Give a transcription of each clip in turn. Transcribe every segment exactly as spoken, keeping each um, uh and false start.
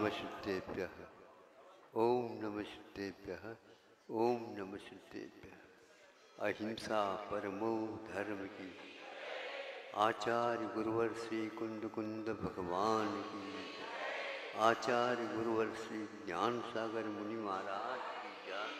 सिद्धेभ्यः। ओम नमः सिद्धेभ्यः। ओम नमः सिद्धेभ्यः। अहिंसा परमो धर्म की। आचार्य गुरुवर श्री कुंद कुंद भगवान की। आचार्य गुरुवर श्री ज्ञान सागर मुनि महाराज की जय।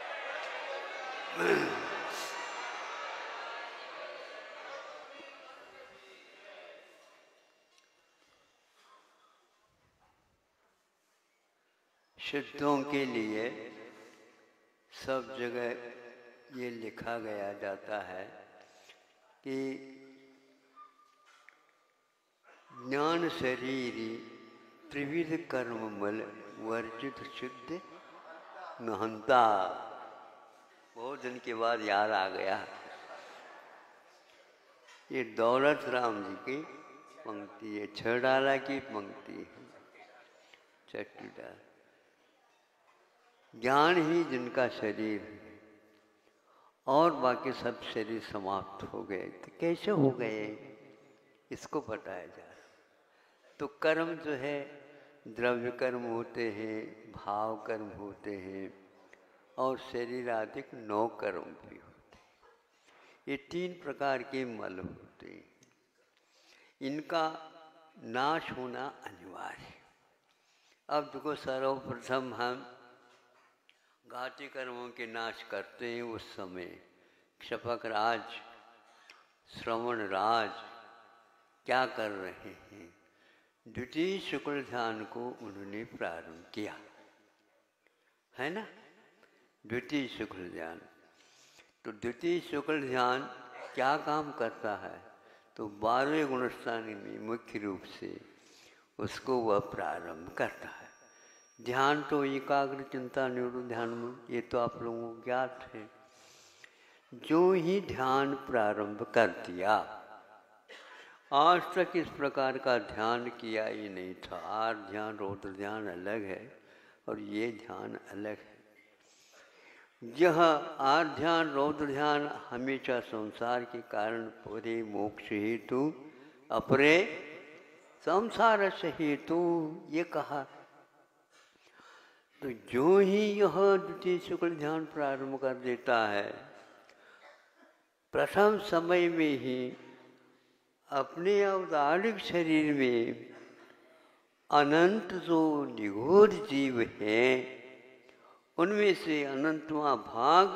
सिद्धों के लिए सब जगह ये लिखा गया जाता है कि ज्ञान शरीरी त्रिविध कर्ममल वर्जित सिद्ध महंता। बहुत दिन के बाद याद आ गया। ये दौलत राम जी की पंक्ति है, छड़ाला की पंक्ति है, छठी डाल। ज्ञान ही जिनका शरीर है और बाकी सब शरीर समाप्त हो गए, तो कैसे हो गए इसको बताया जा रहा। तो कर्म जो है द्रव्य कर्म होते हैं, भाव कर्म होते हैं और शरीर आदि नौ कर्म भी होते हैं। ये तीन प्रकार के मल होते हैं, इनका नाश होना अनिवार्य है। अब देखो सर्वप्रथम हम घाती कर्मों के नाश करते हैं। उस समय क्षपक राज, श्रवण राज क्या कर रहे हैं? द्वितीय शुक्ल ध्यान को उन्होंने प्रारंभ किया है ना, द्वितीय शुक्ल ध्यान। तो द्वितीय शुक्ल ध्यान क्या काम करता है? तो बारहवें गुणस्थान में मुख्य रूप से उसको वह प्रारंभ करता है। ध्यान तो एकाग्र चिंता निवृत्त ध्यान में, ये तो आप लोगों को ज्ञात है। जो ही ध्यान प्रारंभ कर दिया, आज तक इस प्रकार का ध्यान किया ही नहीं था। आर ध्यान रौद्र ध्यान अलग है और ये ध्यान अलग है। यह आर ध्यान रौद्र ध्यान हमेशा संसार के कारण पूरे मोक्ष हेतु अपरे संसार से हेतु ये कहा। तो जो ही यह द्वितीय शुक्ल ध्यान प्रारंभ कर देता है, प्रथम समय में ही अपने अवतारिक शरीर में अनंत जो निगूढ़ जीव हैं, उनमें से अनंतवां भाग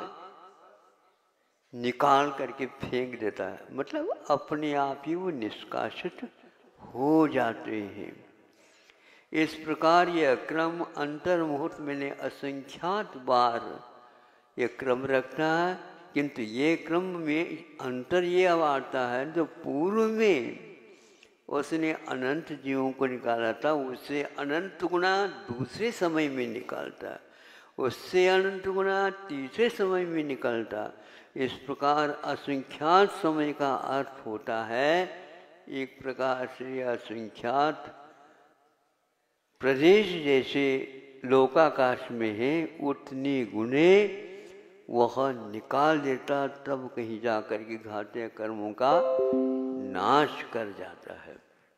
निकाल करके फेंक देता है। मतलब अपने आप ही वो निष्कासित हो जाते हैं। इस प्रकार यह क्रम अंतर मुहूर्त मैंने असंख्यात बार ये क्रम रखना है, किंतु ये क्रम में अंतर ये अब आता है जो पूर्व में उसने अनंत जीवों को निकाला था, उससे अनंत गुना दूसरे समय में निकालता, उससे अनंत गुना तीसरे समय में निकलता। इस प्रकार असंख्यात समय का अर्थ होता है एक प्रकार से असंख्यात प्रदेश जैसे लोकाकाश में है, उतनी गुणे वह निकाल देता, तब कहीं जाकर के घाते कर्मों का नाश कर जाता है।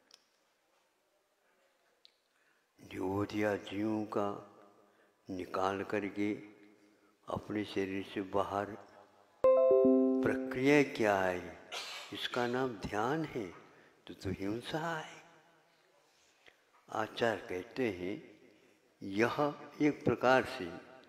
नियोदिया जीवों का निकाल करके अपने शरीर से बाहर प्रक्रिया क्या है? इसका नाम ध्यान है, तो तो हिंसा है। आचार्य कहते हैं यह एक प्रकार से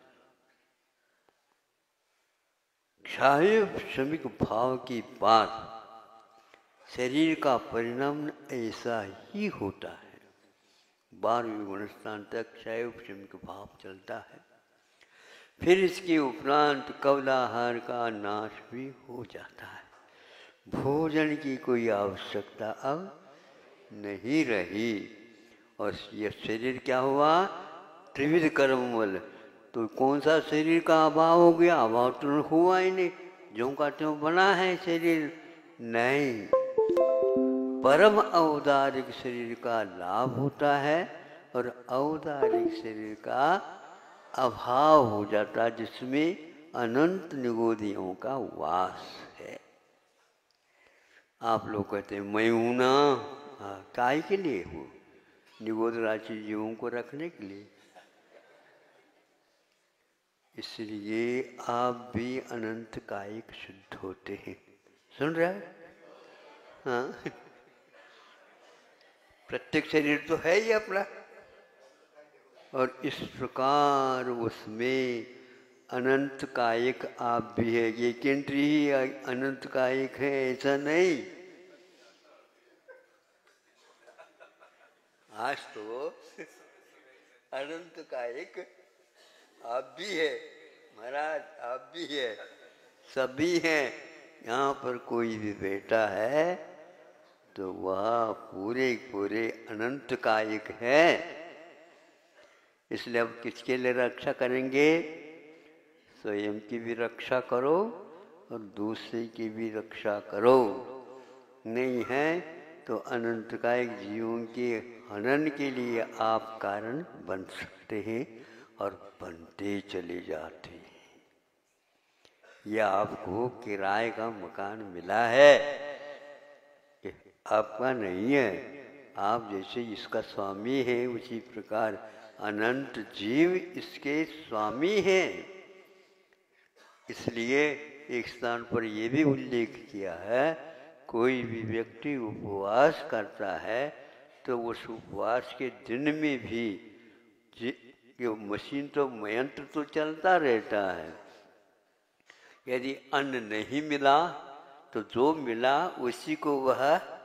क्षाय श्रमिक भाव की बात, शरीर का परिणाम ऐसा ही होता है। बारहवें गुणस्थान तक क्षाय श्रमिक भाव चलता है। फिर इसके उपरांत कवलाहार का नाश भी हो जाता है। भोजन की कोई आवश्यकता अब नहीं रही और यह शरीर क्या हुआ? त्रिविध कर्ममल। तो कौन सा शरीर का अभाव हो गया? अभाव तो हुआ ही नहीं, जो का त्यों बना है शरीर नहीं। परम औदारिक शरीर का लाभ होता है और औदारिक शरीर का अभाव हो जाता है, जिसमें अनंत निगोदियों का वास है। आप लोग कहते हैं मैं हूं ना, काय के लिए हूँ? निगोद राशि जीवों को रखने के लिए। इसलिए आप भी अनंत कायिक शुद्ध होते हैं। सुन रहा है? हाँ, प्रत्येक शरीर तो है ही अपना, और इस प्रकार उसमें अनंत कायिक आप भी है। ये केंद्री ही अनंत कायिक है ऐसा नहीं। आज तो अनंत कायिक आप भी है महाराज, आप भी है, सभी हैं। यहाँ पर कोई भी बेटा है तो वह पूरे पूरे अनंत कायिक है। इसलिए अब किसके लिए रक्षा करेंगे? स्वयं की भी रक्षा करो और दूसरे की भी रक्षा करो। नहीं है तो अनंत कायिक जीवों के हनन के लिए आप कारण बन सकते हैं और बनते चले जाते हैं। यह आपको किराए का मकान मिला है, आपका नहीं है। आप जैसे इसका स्वामी है उसी प्रकार अनंत जीव इसके स्वामी हैं। इसलिए एक स्थान पर यह भी उल्लेख किया है, कोई भी व्यक्ति उपवास करता है तो उस उपवास के दिन में भी ये मशीन तो यंत्र तो चलता रहता है। यदि अन्न नहीं मिला तो जो मिला उसी को वह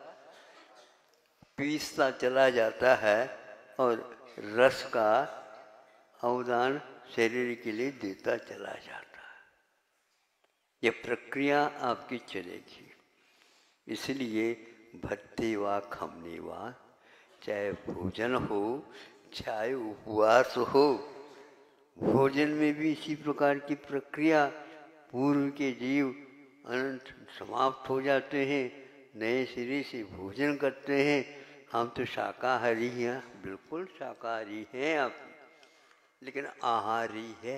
पीसता चला जाता है और रस का अवदान शरीर के लिए देता चला जाता है। ये प्रक्रिया आपकी चलेगी। इसलिए भत्ते वा खमने वा, चाहे भोजन हो चाहे उपवास हो, भोजन में भी इसी प्रकार की प्रक्रिया। पूर्व के जीव अनंत समाप्त हो जाते हैं, नए सिरे से भोजन करते हैं। हम तो शाकाहारी हैं, बिल्कुल शाकाहारी हैं आप, लेकिन आहारी है।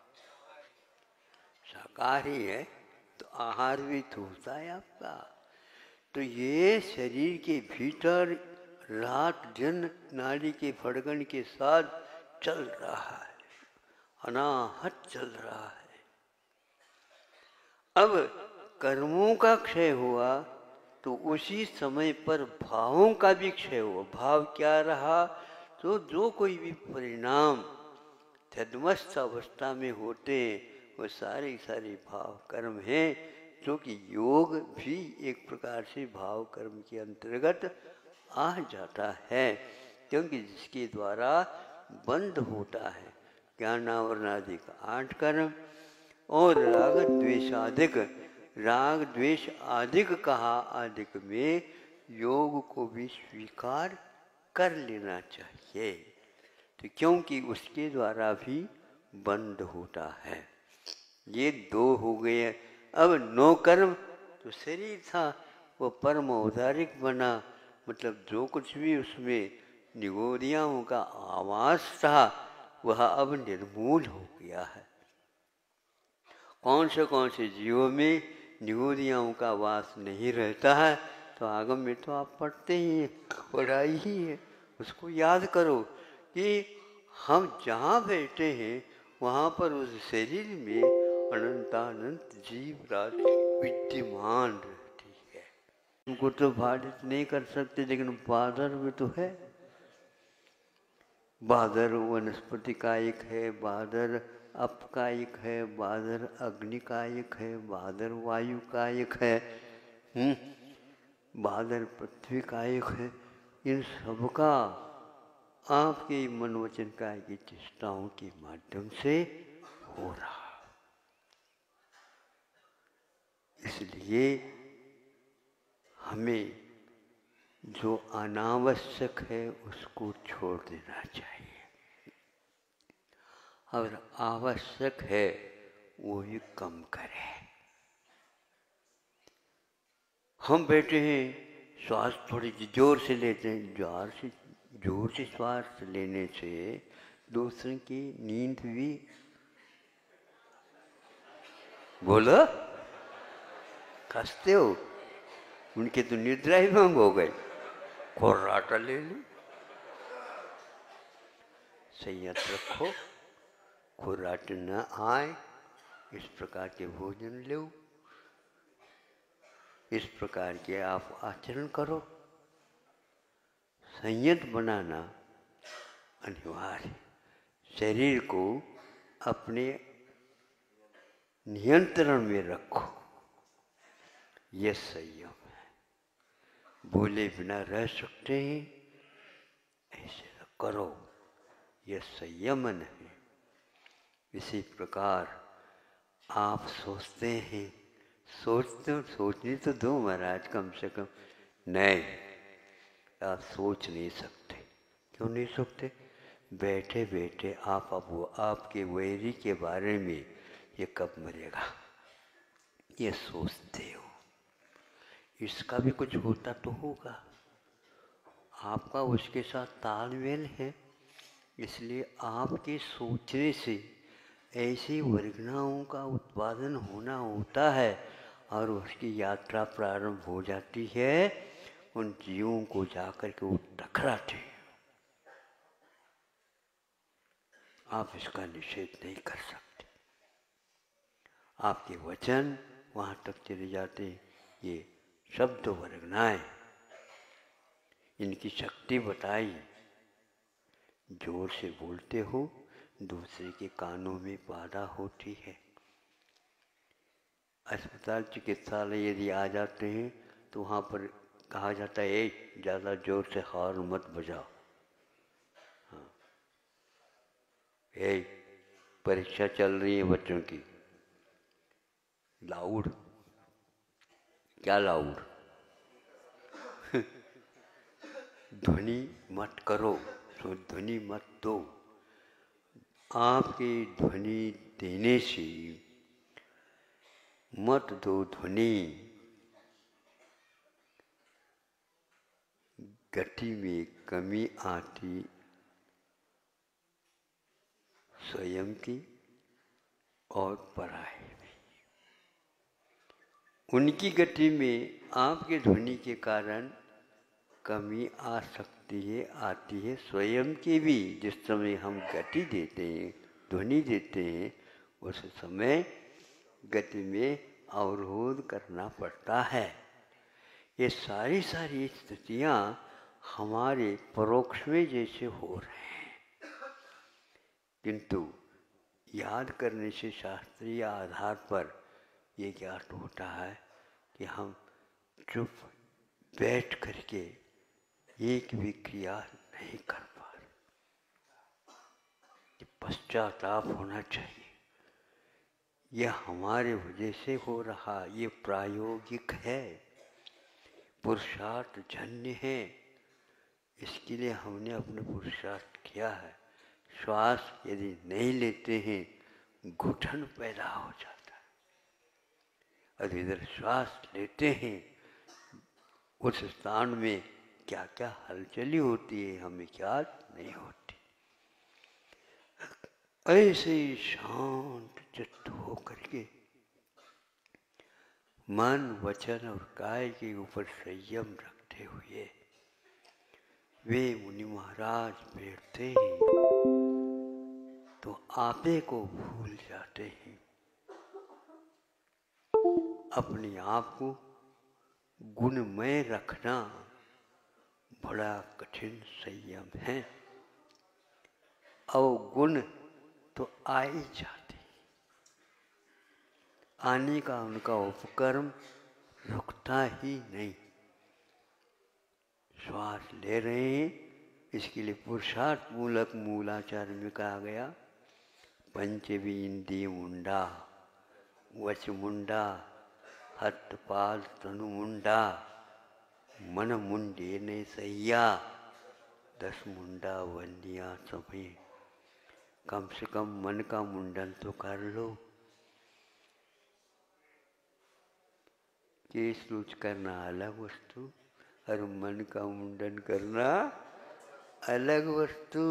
शाकाहारी है तो आहार भी तो होता है आपका। तो ये शरीर के भीतर रात दिन नाड़ी के फड़कन के साथ चल रहा है, अनाहत चल रहा है। अब कर्मों का क्षय हुआ तो उसी समय पर भावों का भी क्षय हुआ। भाव क्या रहा? तो जो कोई भी परिणाम छद्मस्त अवस्था में होते वो सारे सारे भाव कर्म हैं, जो कि योग भी एक प्रकार से भाव कर्म के अंतर्गत आ जाता है, क्योंकि जिसके द्वारा बंद होता है ज्ञानावरणादिक आठ कर्म और राग द्वेषादिक। राग द्वेष आदिक कहा, आदिक में योग को भी स्वीकार कर लेना चाहिए, तो क्योंकि उसके द्वारा भी बंद होता है। ये दो हो गए। अब नौ कर्म तो शरीर था वो परम औदारिक बना, मतलब जो कुछ भी उसमें निगोदियाओं का आवास था वह अब निर्मूल हो गया है। कौन से कौन से जीवों में निगोदियाओं का वास नहीं रहता है, तो आगम में तो आप पढ़ते ही हैं, पढ़ाई ही है। उसको याद करो कि हम जहाँ बैठे हैं वहाँ पर उस शरीर में अनंतानंत जीव राशि विद्यमान रहती है। उनको तो बाधित नहीं कर सकते, लेकिन बादर में तो है। बादर वनस्पति कायिक है, बादर अपकायिक है, बादर अग्नि कायिक है, बादर वायु कायिक है, बादर पृथ्वी कायिक है। इन सबका आपके मनोवचन काय की चेष्टाओं के माध्यम से हो रहा। इसलिए हमें जो अनावश्यक है उसको छोड़ देना चाहिए, और आवश्यक है वो भी कम करें। हम बैठे हैं, श्वास थोड़ी जोर से लेते हैं, जोर से जोर से श्वास लेने से दूसरे की नींद भी, बोलो हंसते हो, उनके तो निद्रा ही भंग हो गई। खोर्राटा ले ली, संयत रखो, खुराट न आए, इस प्रकार के भोजन लो, इस प्रकार के आप आचरण करो। संयत बनाना अनिवार्य, शरीर को अपने नियंत्रण में रखो, यह संयम है। बोले बिना रह सकते हैं, ऐसे करो, यह संयमन है। इसी प्रकार आप सोचते हैं, सोचते सोचने तो दो महाराज कम से कम। नहीं, आप सोच नहीं सकते। क्यों नहीं सकते? बैठे बैठे आप अब वो आपके वैरी के बारे में ये कब मरेगा ये सोचते हो। इसका भी कुछ होता तो होगा, आपका उसके साथ तालमेल है, इसलिए आपके सोचने से ऐसी वर्गनाओं का उत्पादन होना होता है और उसकी यात्रा प्रारंभ हो जाती है। उन जीवों को जाकर के वो टकराते हैं। आप इसका निषेध नहीं कर सकते। आपके वचन वहाँ तक चले जाते, ये शब्द वर्गनाएं, इनकी शक्ति बताई। जोर से बोलते हो, दूसरे के कानों में बाधा होती है। अस्पताल चिकित्सालय यदि आ जाते हैं तो वहाँ पर कहा जाता है, ए ज़्यादा जोर से हॉर्न मत बजाओ। हाँ, ए परीक्षा चल रही है बच्चों की, लाउड, क्या लाउड? ध्वनि मत करो, तो ध्वनि मत दो। आपकी ध्वनि देने से मत दो ध्वनि, गति में कमी आती स्वयं की और पराये में। उनकी गति में आपके ध्वनि के कारण कमी आ सकती है, आती है स्वयं की भी। जिस समय हम गति देते हैं, ध्वनि देते हैं, उस समय गति में अवरोध करना पड़ता है। ये सारी सारी स्थितियाँ हमारे परोक्ष में जैसे हो रहे हैं, किंतु याद करने से शास्त्रीय आधार पर ये ज्ञात होता है कि हम चुप बैठ करके एक भी क्रिया नहीं कर पा रहे। पश्चाताप होना चाहिए। यह हमारे वजह से हो रहा, ये प्रायोगिक है, पुरुषार्थ जन्य है। इसके लिए हमने अपने पुरुषार्थ किया है। श्वास यदि नहीं लेते हैं, घुटन पैदा हो जाता है, और इधर श्वास लेते हैं, उस स्थान में क्या क्या हलचली होती है हमें याद नहीं होती। ऐसे ही शांत चित्त हो करके मन, वचन और काय के ऊपर संयम रखते हुए वे मुनि महाराज बैठते हैं तो आपे को भूल जाते हैं। अपने आप को गुणमय रखना बड़ा कठिन संयम है। अवगुण तो आ ही जाते, आने का उनका उपक्रम रुकता ही नहीं। श्वास ले रहे हैं, इसके लिए पुरुषार्थ मूलक मूलाचार में कहा गया, पंचविंदी मुंडा, वच मुंडा, हथ पाद तनु मुंडा, मन मुंडे ने सैया, दस मुंडा वंदिया सभी। कम से कम मन का मुंडन तो कर लो। केस लूच करना अलग वस्तु और मन का मुंडन करना अलग वस्तु।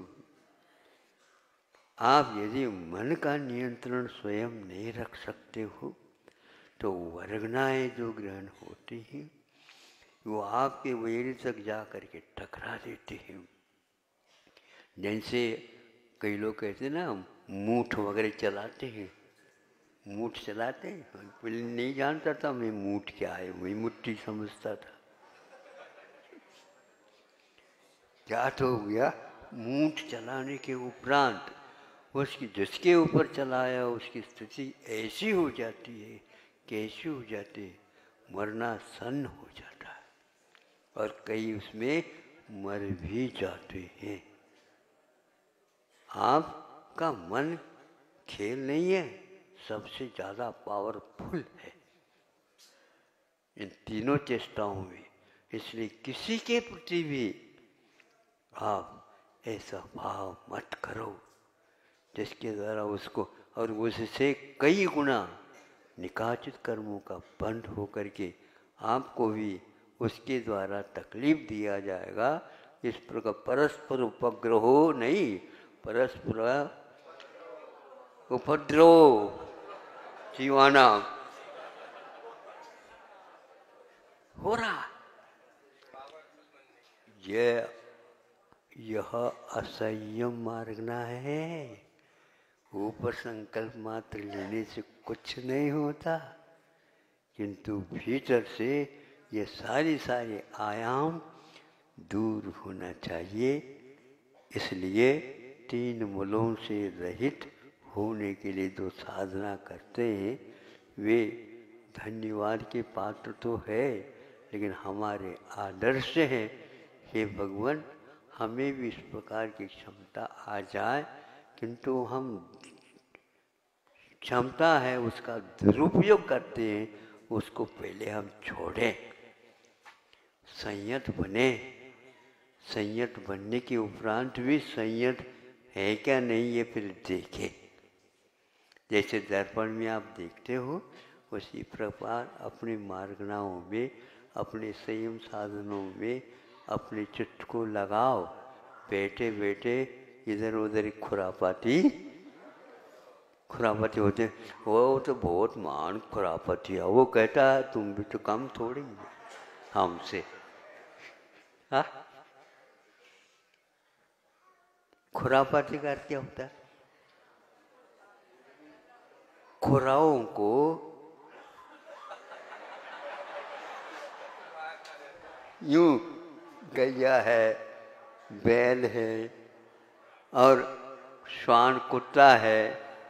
आप यदि मन का नियंत्रण स्वयं नहीं रख सकते हो तो वर्गनाएं जो ग्रहण होती हैं वो आपके वैर तक जा करके टकरा देते हैं। जैसे कई लोग कहते हैं ना मूठ वगैरह चलाते हैं, मूठ चलाते हैं। पहले नहीं जानता था मैं मूठ क्या है, वही मुट्ठी समझता था। क्या तो हो गया, मूठ चलाने के उपरांत उसकी जिसके ऊपर चलाया उसकी स्थिति ऐसी हो जाती है, कैसी हो जाती है, मरना सन हो जाता है और कई उसमें मर भी जाते हैं। आपका मन खेल नहीं है, सबसे ज़्यादा पावरफुल है इन तीनों चेष्टाओं में। इसलिए किसी के प्रति भी आप ऐसा भाव मत करो जिसके द्वारा उसको और उससे कई गुना निकाचित कर्मों का बंध हो करके आपको भी उसके द्वारा तकलीफ दिया जाएगा। इस प्रकार परस्पर उपग्रहो नहीं, परस्पर उपद्रव जीवाना हो रहा। यह यह असंयम मार्गना है। ऊपर संकल्प मात्र लेने से कुछ नहीं होता, किंतु भीतर से ये सारी सारे आयाम दूर होना चाहिए। इसलिए तीन मूलों से रहित होने के लिए जो साधना करते हैं वे धन्यवाद के पात्र तो है, लेकिन हमारे आदर्श हैं हे भगवान हमें भी इस प्रकार की क्षमता आ जाए, किंतु हम क्षमता है उसका दुरुपयोग करते हैं, उसको पहले हम छोड़ें, संयत बने। संयत बनने के उपरांत भी संयत है क्या नहीं ये फिर देखें। जैसे दर्पण में आप देखते हो उसी प्रकार अपने मार्गनाओं में, अपने संयम साधनों में अपने चित्त को लगाओ। बैठे बैठे इधर उधर खुरापाती खुरापाती होते, वो तो बहुत मान खुरापाती है, वो कहता है तुम भी तो कम थोड़ी हमसे। हाँ, खुरापाती का अर्थ क्या होता है? खुराओं को यूं गैया है, बैल है और श्वान कुत्ता है,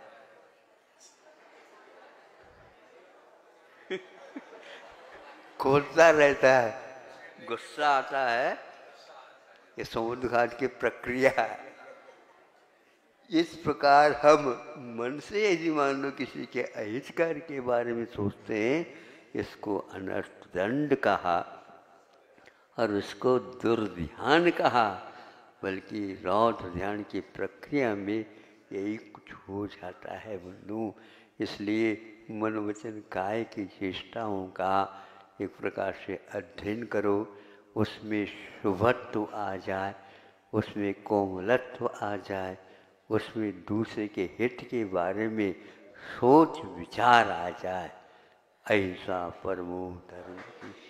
खोलता रहता है, गुस्सा आता है, ये समुद्र घाट की प्रक्रिया है। इस प्रकार हम मन से यदि मान लो किसी के अहितकार के बारे में सोचते हैं, इसको अनर्थ दंड कहा और उसको दुर्ध्यान कहा। बल्कि रौद्र ध्यान की प्रक्रिया में यही कुछ हो जाता है बंधु। इसलिए मन वचन काय की चेष्टाओं का एक प्रकार से अध्ययन करो, उसमें शुभत्व आ जाए, उसमें कोमलत्व आ जाए, उसमें दूसरे के हित के बारे में सोच विचार आ जाए। अहिंसा परमो धर्म की